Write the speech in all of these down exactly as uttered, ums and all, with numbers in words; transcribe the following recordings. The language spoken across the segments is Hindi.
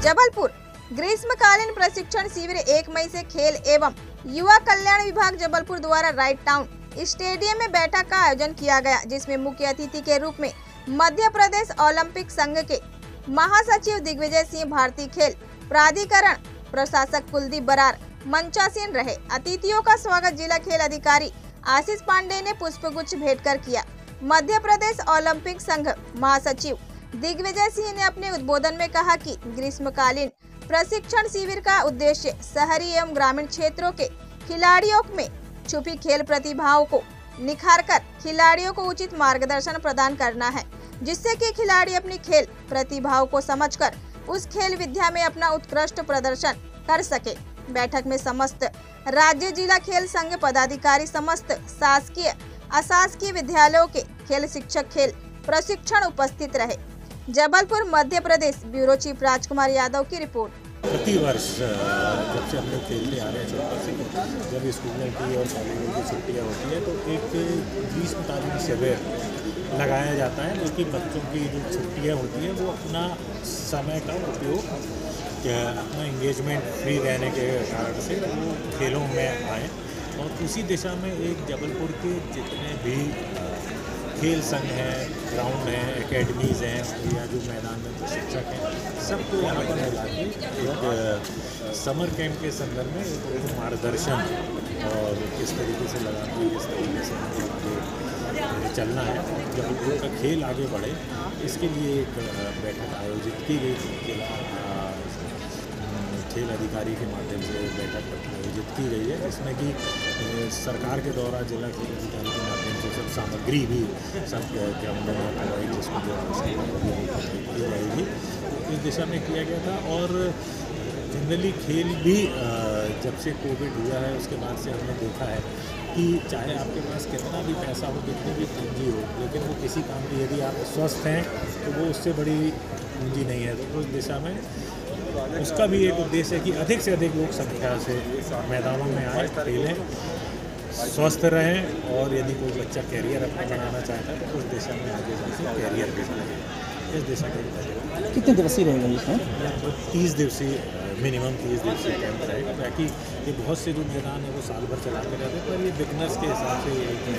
जबलपुर ग्रीष्मकालीन प्रशिक्षण शिविर एक मई से खेल एवं युवा कल्याण विभाग जबलपुर द्वारा राइट टाउन स्टेडियम में बैठक का आयोजन किया गया, जिसमें मुख्य अतिथि के रूप में मध्य प्रदेश ओलंपिक संघ के महासचिव दिग्विजय सिंह, भारतीय खेल प्राधिकरण प्रशासक कुलदीप बरार मंचासीन रहे। अतिथियों का स्वागत जिला खेल अधिकारी आशीष पांडे ने पुष्पगुच्छ भेंट कर किया। मध्य प्रदेश ओलंपिक संघ महासचिव दिग्विजय सिंह ने अपने उद्बोधन में कहा कि ग्रीष्मकालीन प्रशिक्षण शिविर का उद्देश्य शहरी एवं ग्रामीण क्षेत्रों के खिलाड़ियों में छुपी खेल प्रतिभाओं को निखारकर खिलाड़ियों को उचित मार्गदर्शन प्रदान करना है, जिससे कि खिलाड़ी अपनी खेल प्रतिभाओं को समझकर उस खेल विद्या में अपना उत्कृष्ट प्रदर्शन कर सके। बैठक में समस्त राज्य जिला खेल संघ पदाधिकारी, समस्त शासकीय अशासकीय विद्यालयों के खेल शिक्षक, खेल प्रशिक्षण उपस्थित रहे। जबलपुर मध्य प्रदेश ब्यूरो चीफ राजकुमार यादव की रिपोर्ट। प्रति वर्ष जब से हम लोग खेलते आ रहे हैं, छोटे से जब स्कूलों की और कॉलेजों की छुट्टियाँ होती है तो एक ग्रीष्मकालीन शिविर लगाया जाता है, जो कि बच्चों की जो छुट्टियाँ होती हैं वो अपना समय का उपयोग, अपना इंगेजमेंट फ्री रहने के कारण से वो खेलों में आए। और उसी दिशा में एक जबलपुर के जितने भी खेल संघ हैं, ग्राउंड हैं, एकेडमीज़ हैं या जो मैदान में प्रशिक्षक हैं, सबको यहाँ पर मिला के एक समर कैंप के संदर्भ में एक मार्गदर्शन और किस तरीके से लगाना है, किस तरीके से आगे चलना है, जबलपुर का खेल आगे बढ़े, इसके लिए एक बैठक आयोजित की गई थी। खेल अधिकारी के माध्यम से बैठक आयोजित की गई है, जिसमें कि सरकार के द्वारा जिला खेल अधिकारी के माध्यम से सब सामग्री भी सब ग्राउंडों में प्रोवाइड जिसको जो की जाएगी इस दिशा में किया गया था। और जनरली खेल भी जब से कोविड हुआ है उसके बाद से हमने देखा है कि चाहे आपके पास कितना भी पैसा हो, कितनी भी पूंजी हो, लेकिन वो किसी काम की यदि आप स्वस्थ हैं तो वो उससे बड़ी पूंजी नहीं है। तो उस दिशा में उसका भी एक उद्देश्य है कि अधिक से अधिक लोग संख्या से मैदानों में आए, खेलें, स्वस्थ रहें, और यदि कोई बच्चा कैरियर अपना बनाना चाहता है तो उस दिशा में आगे जाकर कैरियर भी बनाए। इस दिशा में कितने दिवसीय रहेगा इसमें? तीस दिवसीय मिनिमम तीस दिवसीय कैंप रहेगा। बाकी ये बहुत से जो मैदान है वो साल भर चलाते रहते हैं, पर ये बिगनर्स के हिसाब से ये एक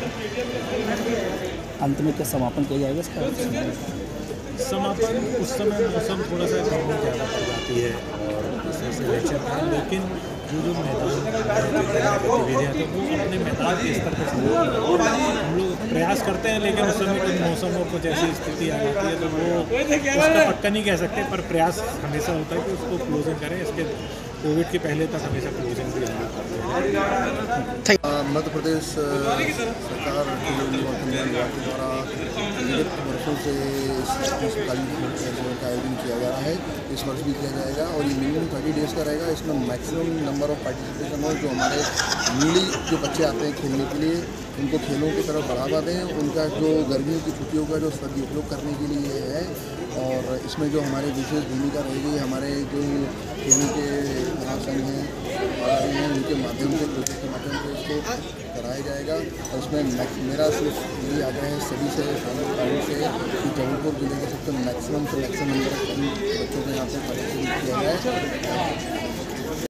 महीने अंत में क्या समापन किया जाएगा इसका? समापन उस समय मौसम थोड़ा सा गर्मी ज़्यादा पड़ जाती है और उसमें सिलेक्शन है, लेकिन जो जो मैदान गतिविधियाँ तो वो अपने मैदान के स्तर पर हम लोग प्रयास करते हैं, लेकिन उस समय कुछ मौसम और कुछ ऐसी स्थिति आ जाती है तो वो उसका पक्का नहीं कह सकते, पर प्रयास हमेशा होता है कि उसको क्लोजिंग करें। इसके कोविड के पहले तक हमेशा क्लोजिंग भी हम लोग करते हैं। मध्य प्रदेश सरकार के युवा कल्याण विभाग के द्वारा विगत वर्षों से ग्रीष्मकालीन खेल का आयोजन किया जा रहा है, इस वर्ष भी किया जाएगा और ये मिनिमम थर्टी डेज़ का रहेगा। इसमें मैक्सिमम नंबर ऑफ पार्टिसिपेशन हो, जो हमारे न्यूली जो बच्चे आते हैं खेलने के लिए उनको खेलों की तरफ बढ़ावा दें, उनका जो गर्मियों की छुट्टियों का जो सदुपयोग करने के लिए है। और इसमें जो हमारी विशेष भूमिका रहेगी, हमारे जो खेलों के महासंघ हैं हैं उनके माध्यम से, प्रोजेक्ट के माध्यम से इसको कराया जाएगा। और इसमें मेरा सिर्फ यही आग्रह है सभी से, शामिल से, कि जबलपुर जिले के सबसे मैक्सिमम से मैक्सिमम नंबर बच्चों को यहाँ पर पार्टिसिपेट किया जाए।